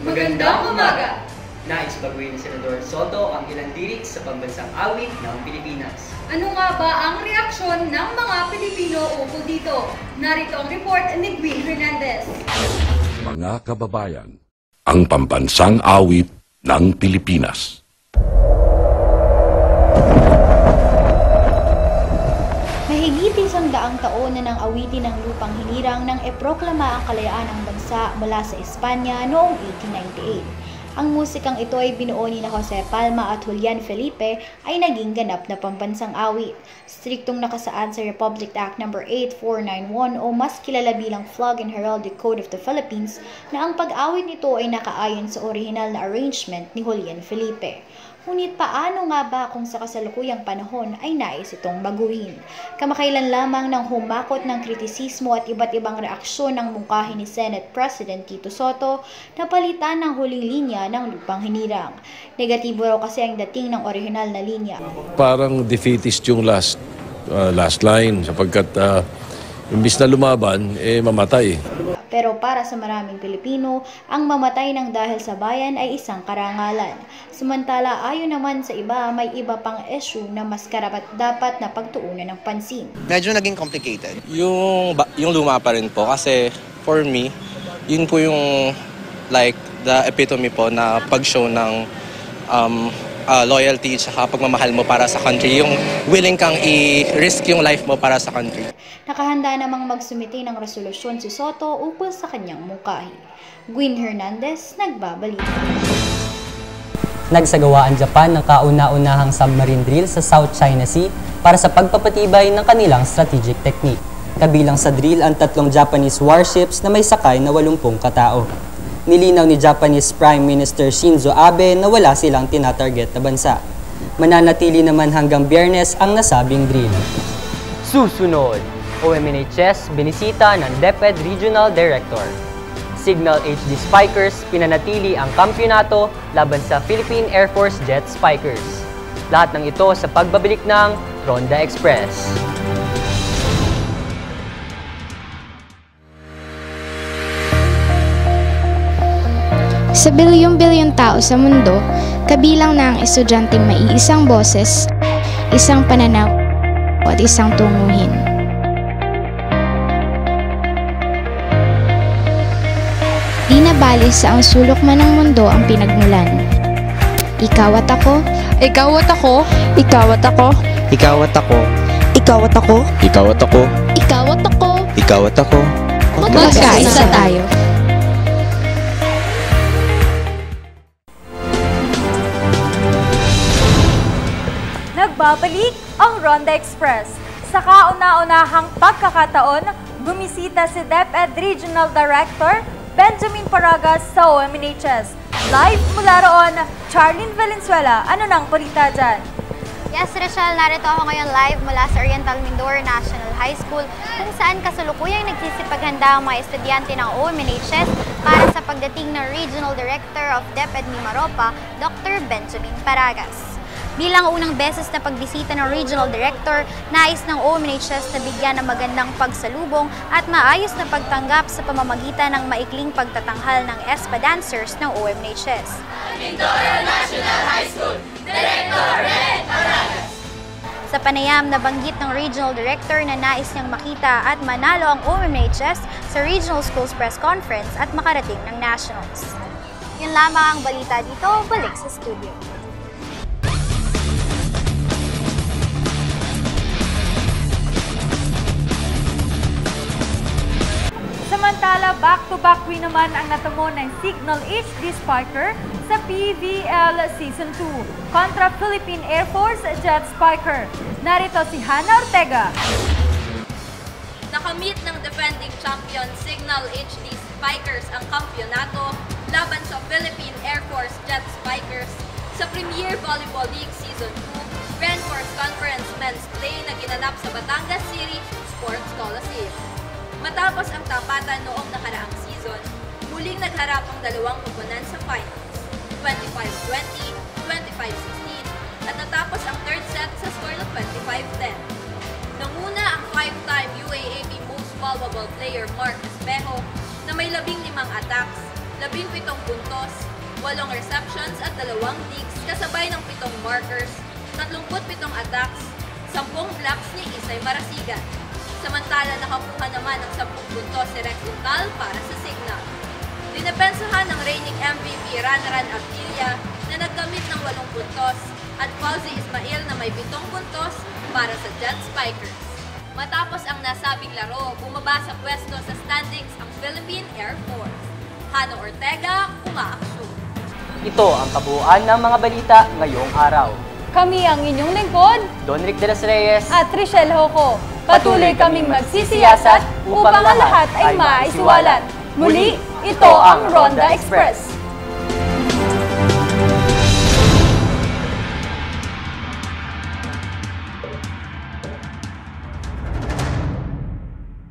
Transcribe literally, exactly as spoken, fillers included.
Magandang umaga! Nais baguhin ni Senador Soto ang ilang lyrics sa pambansang awit ng Pilipinas. Ano nga ba ang reaksyon ng mga Pilipino ukol dito? Narito ang report ni Gwyn Hernandez. Mga kababayan, ang pambansang awit ng Pilipinas. Mahigit isang daang taon na nang awitin ng lupang hinirang nang eproklama ang kalayaan ng bansa mula sa Espanya noong eighteen ninety-eight. Ang musikang ito ay binuo ni na Jose Palma at Julian Felipe ay naging ganap na pambansang awit. Striktong nakasaad sa Republic Act number eight four nine one o mas kilala bilang Flag and Heraldic Code of the Philippines na ang pag-awit nito ay nakaayon sa orihinal na arrangement ni Julian Felipe. Ngunit paano nga ba kung sa kasalukuyang panahon ay nais itong baguhin? Kamakailan lamang nang humakot ng kritisismo at iba't ibang reaksyon ng mungkahi ni Senate President Tito Soto na palitan ng huling linya ng lupang hinirang. Negatibo raw kasi ang dating ng orihinal na linya. Parang defeatist yung last, uh, last line sapagkat uh, imbis na lumaban, eh mamatay. Pero para sa maraming Pilipino, ang mamatay ng dahil sa bayan ay isang karangalan. Samantala, ayon naman sa iba, may iba pang issue na mas karapat dapat na pagtuunan ng pansin. Medyo naging complicated. Yung, yung luma pa rin po kasi for me, yun po yung like the epitome po na pag-show ng um, uh, loyalty at pagmamahal mo para sa country. Yung willing kang i-risk yung life mo para sa country. Nakahanda namang magsumite ng resolusyon si Soto ukol sa kanyang mungkahi. Gwyn Hernandez, nagbabalita. Nagsagawa ang Japan ng kauna-unahang submarine drill sa South China Sea para sa pagpapatibay ng kanilang strategic technique. Kabilang sa drill ang tatlong Japanese warships na may sakay na walumpung katao. Nilinaw ni Japanese Prime Minister Shinzo Abe na wala silang tinatarget na bansa. Mananatili naman hanggang Biyernes ang nasabing drill. Susunod, O M N H S binisita ng DepEd Regional Director. Signal H D Spikers pinanatili ang kampyonato laban sa Philippine Air Force Jet Spikers. Lahat ng ito sa pagbabalik ng Ronda Express. Sa bilyong-bilyong tao sa mundo, kabilang na ang estudyanteng may iisang boses, isang pananaw, at isang tunguhin. Di nabali sa ang sulok man ng mundo ang pinagmulan. Ikaw at ako, ikaw at ako, ikaw at ako, Ikaw at ako, ikaw at ako, Ikaw at ako, ikaw at ako, ikaw at ako, magkaisa tayo. Nagbabalik ang Ronda Express. Sa kauna-unahang pagkakataon, bumisita si DepEd Regional Director Benjamin Paragas sa O M N H S. Live mula roon, Charlene Valenzuela. Ano nang balita dyan? Yes, Rachel, narito ako ngayon live mula sa Oriental Mindoro National High School kung saan kasalukuyang nagsisipaghanda ang mga estudyante ng O M N H S para sa pagdating ng Regional Director of DepEd Mimaropa, Doctor Benjamin Paragas. Bilang unang beses na pagbisita ng Regional Director, nais ng O M N H S na bigyan ng magandang pagsalubong at maayos na pagtanggap sa pamamagitan ng maikling pagtatanghal ng E S P A dancers ng O M N H S. Mindoro National High School, Director Red Paragas. Sa panayam, nabanggit ng Regional Director na nais niyang makita at manalo ang O M N H S sa Regional Schools Press Conference at makarating ng Nationals. Yun lamang ang balita dito, balik sa studio. Samantala, back-to-back win naman ang natamo ng Signal H D Spiker sa P V L Season two kontra Philippine Air Force Jet Spiker. Narito si Hannah Ortega. Nakamit ng defending champion Signal H D Spikers ang kampyonato laban sa Philippine Air Force Jet Spikers sa Premier Volleyball League Season two Reinforced Conference Men's Play na ginanap sa Batangas City Sports Coliseum. Matapos ang tapatan noong nakaraang season, muling nagharap ang dalawang koponan sa finals, twenty-five twenty, twenty-five sixteen, at natapos ang third set sa score na twenty-five ten. Nanguna ang five-time U A A P Most Valuable Player Mark Espejo na may labing limang attacks, labing pitong puntos, walong receptions at dalawang digs kasabay ng pitong markers, tatlumput pitong attacks, sampung blocks ni Isay Marasigan. Samantala nakakuha naman ng sampung puntos si Rex Untal para sa Signal. Dinepensahan ng reigning M V P Ranran Aptilia na nagkamit ng walong puntos at Fauzi Ismail na may pitong puntos para sa Jet Spikers. Matapos ang nasabing laro, bumaba sa pwesto sa standings ang Philippine Air Force. Hano Ortega, umaaksyon. Ito ang kabuuan ng mga balita ngayong araw. Kami ang inyong lingkod Don Rick de los Reyes at Trishelle Hoco. Patuloy kaming magsisiyasat upang ang lahat ay maisiwalat. Muli, ito ang Ronda Express.